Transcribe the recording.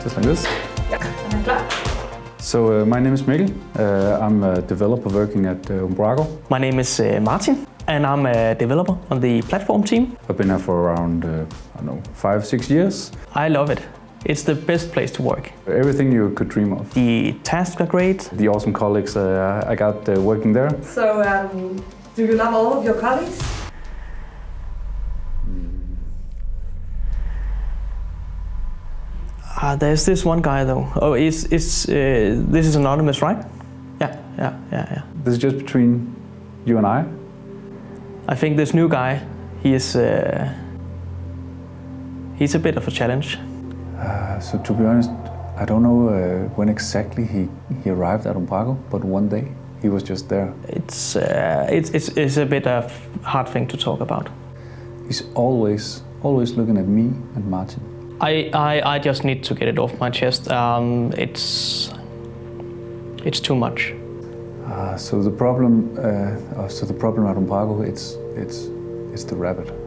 just like this. Ja, den er klar. So my name is Mikkel. I'm a developer working at Umbraco. My name is Martin, and I'm a developer on the platform team. I've been here for around, 5-6 years. I love it. It's the best place to work. Everything you could dream of. The tasks are great. The awesome colleagues I got working there. So, do you love all of your colleagues? There's this one guy though. Oh, this is anonymous, right? Yeah. This is just between you and I. I think this new guy, he's a bit of a challenge. So to be honest, I don't know when exactly he arrived at Umbraco, but one day he was just there. It's a bit of hard thing to talk about. He's always looking at me and Martin. I just need to get it off my chest. It's too much. So the problem at Umbraco, it's the rabbit.